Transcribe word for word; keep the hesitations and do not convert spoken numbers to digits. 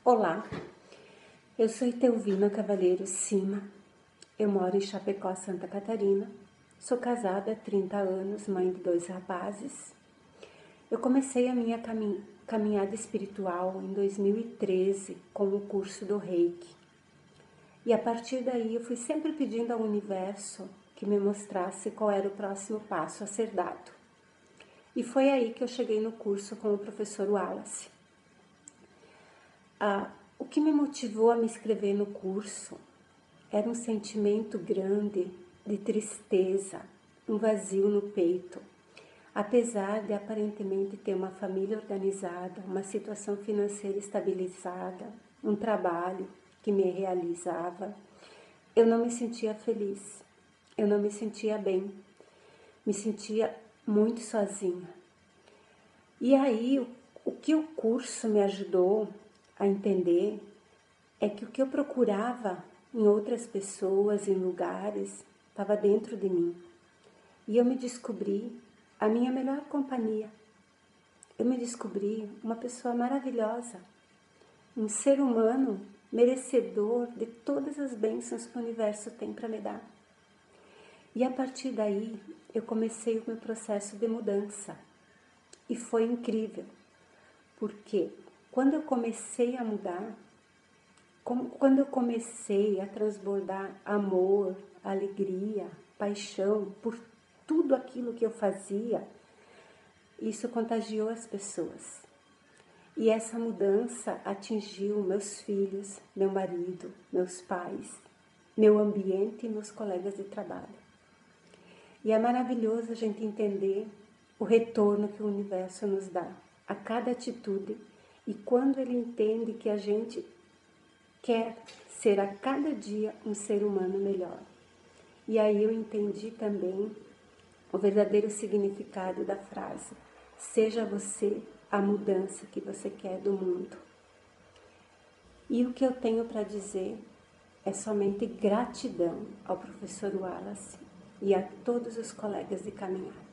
Olá, eu sou Itelvina Cavalheiro Cima, eu moro em Chapecó, Santa Catarina, sou casada há trinta anos, mãe de dois rapazes. Eu comecei a minha camin caminhada espiritual em dois mil e treze com o curso do Reiki. E a partir daí eu fui sempre pedindo ao universo que me mostrasse qual era o próximo passo a ser dado. E foi aí que eu cheguei no curso com o professor Wallace. Ah, o que me motivou a me inscrever no curso era um sentimento grande de tristeza, um vazio no peito. Apesar de aparentemente ter uma família organizada, uma situação financeira estabilizada, um trabalho que me realizava, eu não me sentia feliz, eu não me sentia bem, me sentia muito sozinha. E aí, o, o que o curso me ajudou a entender é que o que eu procurava em outras pessoas, em lugares, estava dentro de mim. E eu me descobri a minha melhor companhia. Eu me descobri uma pessoa maravilhosa, um ser humano merecedor de todas as bênçãos que o universo tem para me dar. E a partir daí, eu comecei o meu processo de mudança. E foi incrível, porque quando eu comecei a mudar, quando eu comecei a transbordar amor, alegria, paixão por tudo aquilo que eu fazia, isso contagiou as pessoas. E essa mudança atingiu meus filhos, meu marido, meus pais, meu ambiente e meus colegas de trabalho. E é maravilhoso a gente entender o retorno que o universo nos dá a cada atitude. E quando ele entende que a gente quer ser a cada dia um ser humano melhor. E aí eu entendi também o verdadeiro significado da frase: seja você a mudança que você quer do mundo. E o que eu tenho para dizer é somente gratidão ao professor Wallace e a todos os colegas de caminhada.